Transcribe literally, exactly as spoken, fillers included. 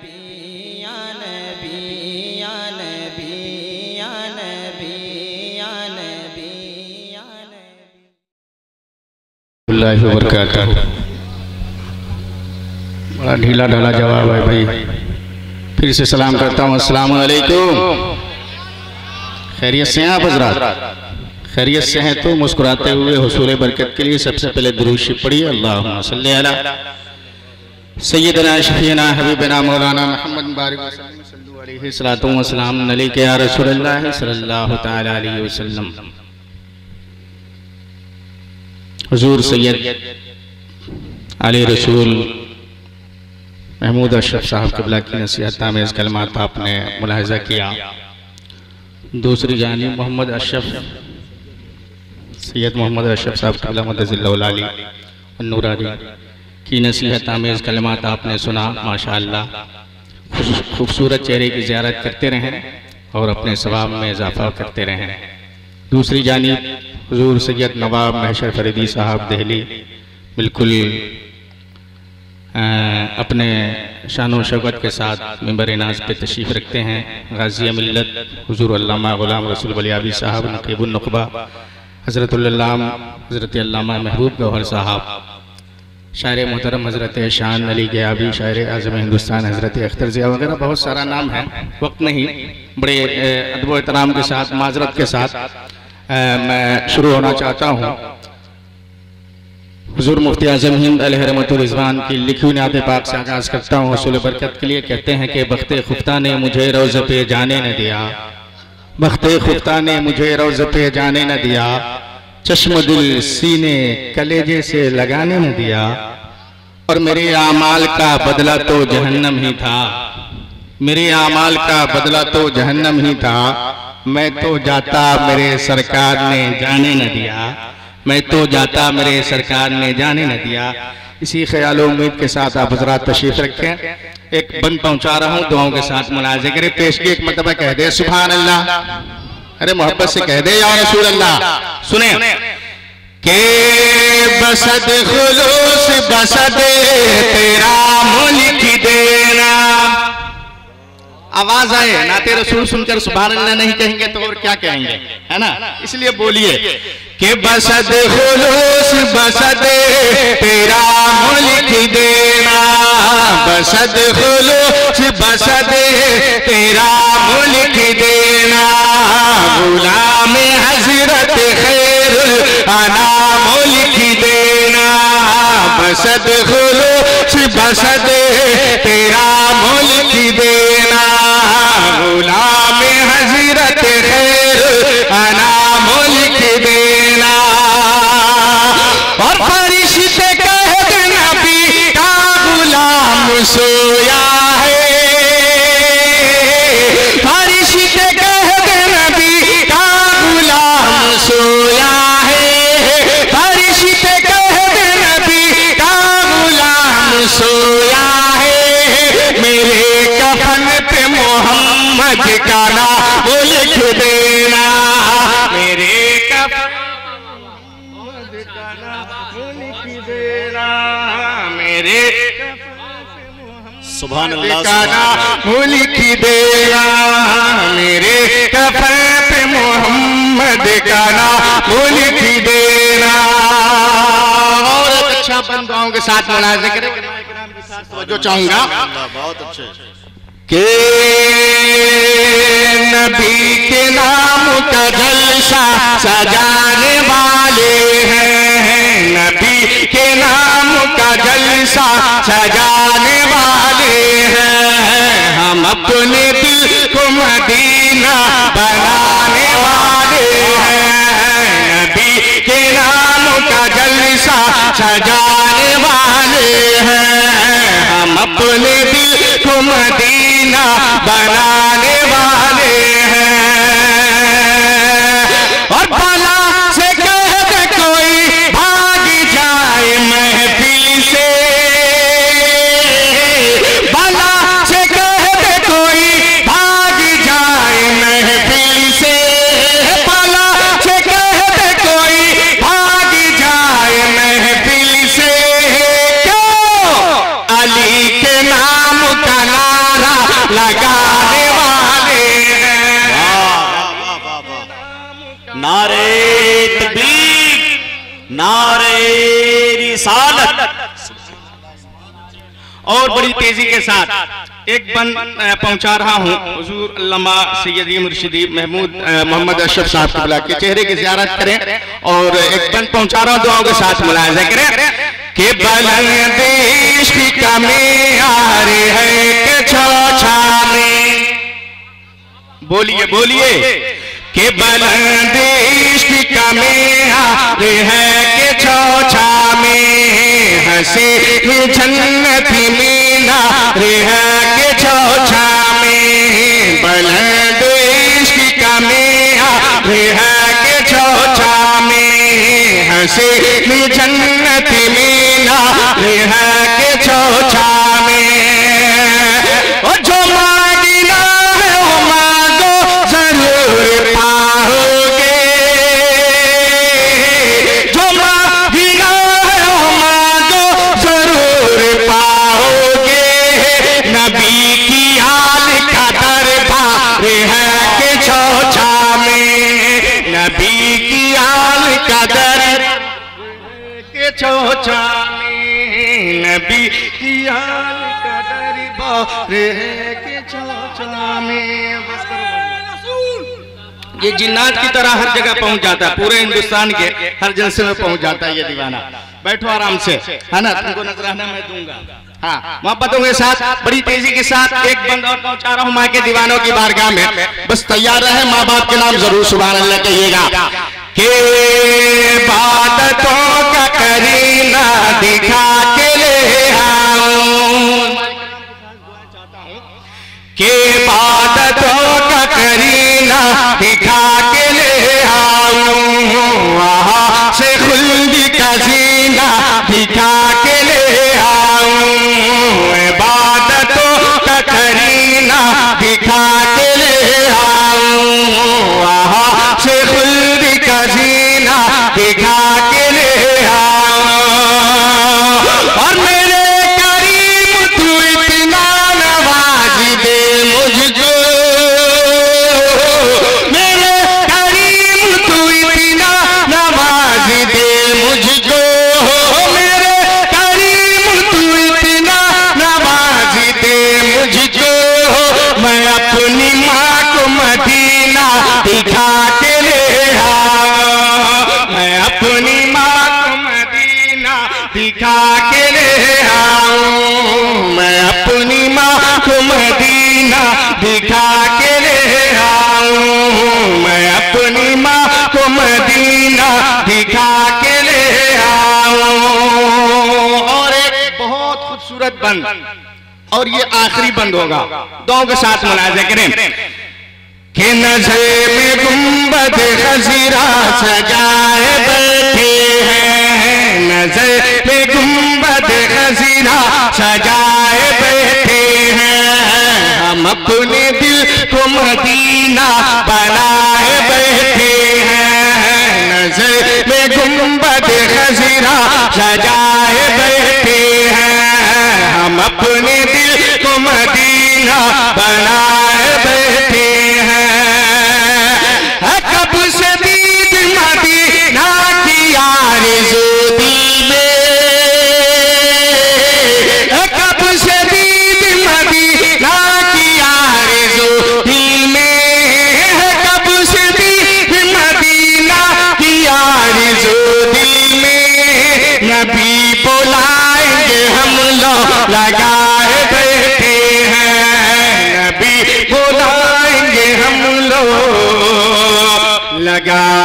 बड़ा ढीला ढाला जवाब है भाई। फिर से सलाम करता हूँ, अस्सलाम वालेकुम। खैरियत से हैं आप हज़रात? खैरियत से हैं तो मुस्कुराते हुए हुसूल बरकत के लिए सबसे पहले दुरूद शरीफ पढ़िए। अल्लाहुम्मा सल्ली अला सय्यदना शफीना हबीबना मौलाना मुहम्मद बारिक सल्लल्लाहु अलैहि वसल्लम अलैका या रसूलल्लाह सल्लल्लाहु तआला अलैहि वसल्लम। हुजूर सैयद आले रसूल महमूद अशरफ साहब क़िबला की नसीहत आमेज़ कलमात आपने मुलाहिज़ा किया। दूसरी जानिब मोहम्मद अशरफ सैयद मोहम्मद अशरफ साहब क़िबला मदज़िल्लहुल आली अन्नूरानी की नसीहत आमेज़ कलमात आपने सुना। माशाअल्लाह, खूबसूरत चेहरे की ज़ियारत करते रहें और अपने सवाब में इजाफ़ा करते रहें। दूसरी जानिब हुजूर सैयद नवाब महशर फरीदी साहब दिल्ली बिल्कुल आ, अपने शान व शौकत के साथ मिंबर नाज पे तशरीफ़ रखते हैं। गाज़ी मिल्लत हुजूर अल्लामा ग़ुलाम रसूल बलियाबी साहब नक़ीबुन नुक़बा हज़रतुल अल्लामा हज़रत अल्लामा महबूब गौहर साहब, शायर मोहतरम हज़रत शान अली गयाबी, शायर आज़म हिंदुस्तान हज़रत अख्तर ज़िया वगैरह बहुत सारा नाम है। वक्त नहीं, बड़े अदब व एहतराम के साथ माज़रत के साथ आ, मैं शुरू होना चाहता हूँ। हुजूर मुफ्ती आज़म हिंद अलैहि रहमतुर रिज़वान की लिखी हुई नात पाक से आगाज़ करता हूँ हुसूल बरकत के लिए। कहते हैं कि बख्ते खुफ्ता ने मुझे रोज़ पे जाने न दिया, बख्ते खुफ्ता ने मुझे रोज़ पे जाने न दिया, चश्म दिल सीने कलेजे से लगाने न दिया, और मेरे आमाल का बदला तो जहन्नम ही था, मेरे आमाल का बदला तो जहन्नम ही था। मैं तो जाता मेरे सरकार ने जाने न दिया, मैं तो जाता मेरे सरकार ने जाने न दिया। इसी ख्याल उम्मीद के साथ आप हज़रात तशरीफ़ रखें। एक बंद पहुंचा रहा हूँ, दुआओं के साथ मुलाज़े करें। पेशगी एक मरतबा कह दे सुभान अल्लाह, अरे मोहब्बत से कह दे या रसूल अल्लाह। सुने के बसद खुलूस बसद तेरा मुल्क देना, आवाज आए नाते रसूल सुनकर सुभान अल्लाह नहीं कहेंगे तो और क्या कहेंगे, है ना? इसलिए बोलिए कि बसद खुलूस बसद तेरा मुल्क देना, बसद खुलूस बसद तेरा मुल्क देना, गुलाम हजरत खैरुल अनाम मुल्क देना, बसद खुलूस बसद तेरा मुल्क देना, गुलाम हजरत खैरुल अनाम मुल्क देना। और फरिश्ते कहते नबी का गुलाम सोया है, फरिश्ते कहते नबी का गुलाम सोया है, फरिश्ते कहते नबी का गुलाम सोया है। मेरे कफन पे मोहम्मद का नाम लिख देना, मेरे कफन मोहम्मद का नाम लिख देना, मेरे सुभान अल्लाह का नाम लिख देना, मेरे कफन पे मोहम्मद का नाम लिख देना। और एक अच्छा बंदुआओं के साथ मुलाज़ा करें, जो चाहूंगा बहुत अच्छे के नबी के नाम का जलसा सजाने वाले हैं, नबी के नाम का जलसा सजाने वाले हैं, हम अपने दिल को मदीना बनाने वाले हैं, नबी के नाम का जलसा सजाने वाले हैं, हम अपने दिल को मदीना बनाने वाले हैं। और भला से कह दे कोई भाग जाए महफिल से, भला से कह दे कोई भाग जाए महफिल से, भला से कह दे कोई भाग जाए महफिल से। क्यों? अली के नाम का नारा लगाने वाले हैं। नारे तकबीर, नारे रिसालत। और बड़ी तेजी के साथ एक बंद पहुंचा रहा हूं हुजूर अल्लामा सैयदी मुर्शिदी महमूद मोहम्मद अशरफ साहब क़िबला के चेहरे की ज़ियारत करें और एक बंद पहुंचा रहा हूं, दुआओं के साथ मुलाहिज़ा करें कि बुलंद इश्क़ का मेयार है कि छौछा में। बोलिए बोलिए कि बुलंद इश्क़ का मेयार है कि छौछा में, हंसी जन्नती मीनार है कि छौछा में। बुलंद इश्क़ का मेयार है कि छौछा में, हंसी जन्नती मीनार है कि छौछा में। और जो मांगना है वो मांगो जरूर पाओगे, जो मांगना है वो मांगो जरूर पाओगे। नबी की आल का दरबार है कि छौछा में, नबी की आल का दरबार के छौछा में, नबी की आल का दरबार है कि छौछा में। ये जिन्नात की तरह हर जगह पहुंच जाता है, पूरे हिंदुस्तान के हर जलसे में पहुंच जाता है ये दीवाना। बैठो आराम से, है ना, तुमको नजराना मैं दूंगा। हाँ, मोहब्बतों के साथ बड़ी तेजी के साथ एक बंद और पहुंचा रहा हूं माँ के दीवानों की बारगाह में। बस तैयार रहे, माँ बाप के नाम जरूर सुभान अल्लाह कहिएगा। के इबादतों का करीना दिखा के ले आऊं, के इबादतों का करीना दिखा के ले आऊं, वहाँ से खुल्द का जीना दिखा के ले आऊं। इबादतों का करीना दिखा के ले आऊं, वहाँ से खुल्द का जीना दिखा के ले आऊं। और मेरे करीम तू इतना नवाज दे मुझको, मेरे करीम तू इतना नवाज दे मुझको, मेरे करीम तू इतना नवाज दे मुझको। मैं अपनी माँ को मदीना दिखा के ले आऊं, मैं अपनी माँ को मदीना दिखा के ले आऊं, मैं अपनी माँ को मदीना दिखा के ले आऊं, मैं अपनी माँ को मदीना दिखा के ले आऊं। और एक बहुत खूबसूरत बंद, और ये आखिरी बंद होगा, दो के साथ मुलाहिज़ा करें कि नज़र में गुंबद खज़ीरा सजाए बैठे हैं, नज़र में गुंबद खज़ीरा सजाए बैठे हैं। हम अपने दिल को मदीना बनाए बैठे हैं, नज़र में गुंबद खज़ीरा सजाए बैठे हैं। हम अपने दिल को मदीना बनाए बैठे हैं। कब से दीद मदीना की आरज़ू दिल में, कब से दीद मदीना की आरज़ू दिल में, कब से दीद मदीना की आरज़ू दिल में। नबी बुलाएंगे हम लोग लगाए बैठे हैं, नबी बुलाएंगे हम लोग लगा